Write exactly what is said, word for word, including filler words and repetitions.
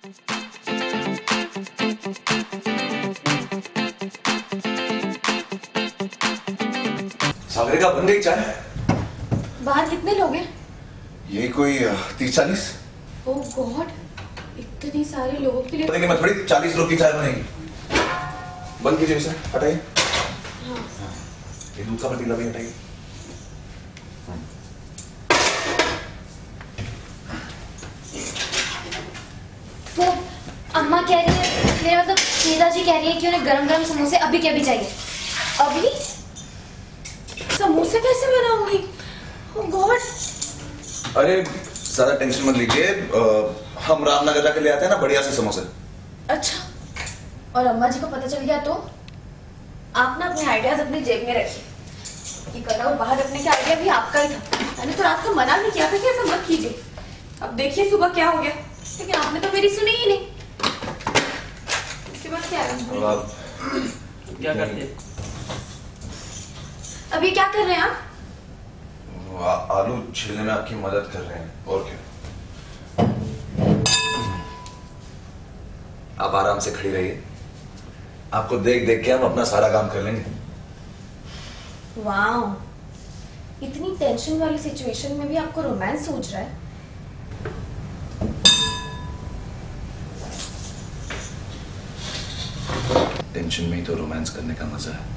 सागरिका बन गई चाय? बाहर कितने लोग हैं? यही कोई तीस चालीस। ओह गॉड, इतने सारे लोगों के लिए। देखिए मैं थोड़ी चालीस लोग की चाय बनेगी। बंद कीजिए इसे, हटाइए। हाँ। ये दूध का पतीला भी हटाइए। वो अम्मा कह रही है, मेरा मतलब नीता जी कह रही है कि उन्हें गरम गरम समोसे अभी के अभी चाहिए। अभी समोसे कैसे बनाऊंगी? Oh God. अरे ज्यादा टेंशन मत लीजिए, हम रामनगर जाके ले आते हैं ना बढ़िया से समोसे। अच्छा, और अम्मा जी को पता चल गया तो? आप ना अपने आइडियाज अपनी जेब में रखिए। ये कल और बाहर रखने का आइडिया भी आपका ही था। मैंने तो रात को मना नहीं किया था कि ऐसा मत कीजिए। अब देखिए सुबह क्या हो गया, लेकिन आपने तो मेरी सुनी ही नहीं। इसके बाद क्या है? क्या करते? अभी क्या कर रहे हैं आप? आ, आलू छीलने में आपकी मदद कर रहे हैं, और क्या। आप आराम से खड़ी रहिए, आपको देख देख के हम अपना सारा काम कर लेंगे। वाओ, इतनी टेंशन वाली सिचुएशन में भी आपको रोमांस सूझ रहा है। टेंशन में ही तो रोमांस करने का मजा है।